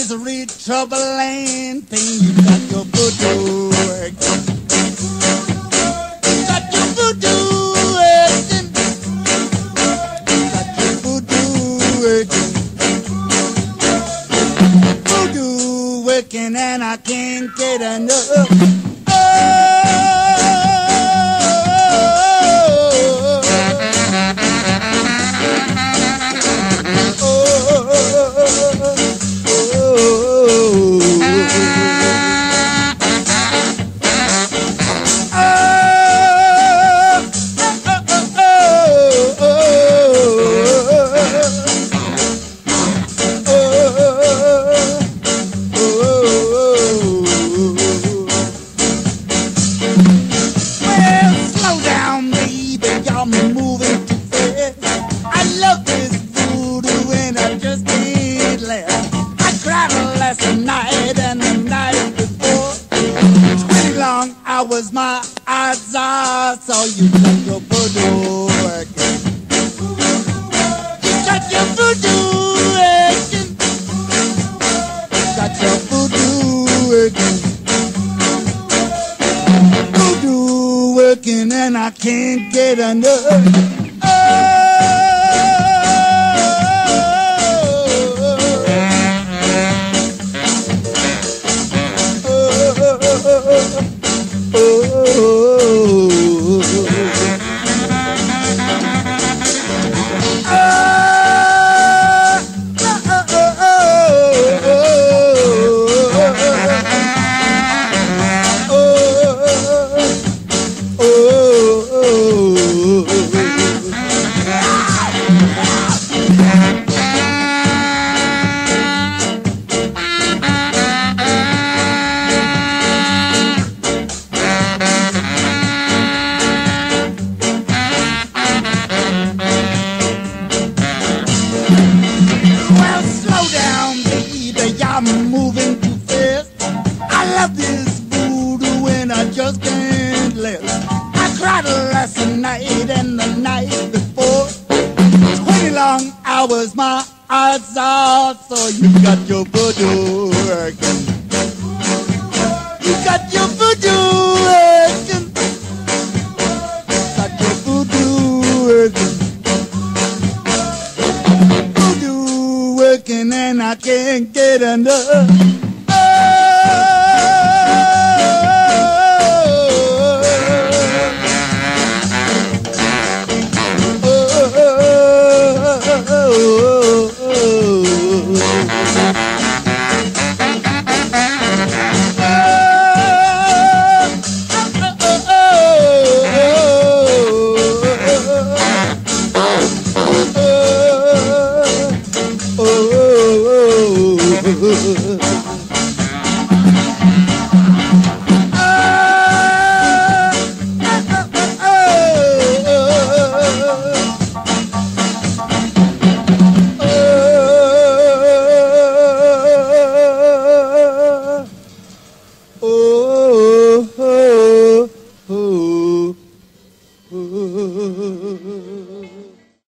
misery, trouble, and pain. You got your voodoo working. You got your voodoo working. You got your voodoo working. Voodoo working, and I can't get enough. Was my eyes I saw you got your voodoo working. You got your voodoo working. You got your voodoo working. Voodoo working, and I can't get enough. I'm moving too fast. I love this voodoo and I just can't last. I cried last night and the night before. 20 long hours my eyes are so you got your voodoo working. You got your voodoo working. Got your voodoo working. Working and I can't get enough. Oh,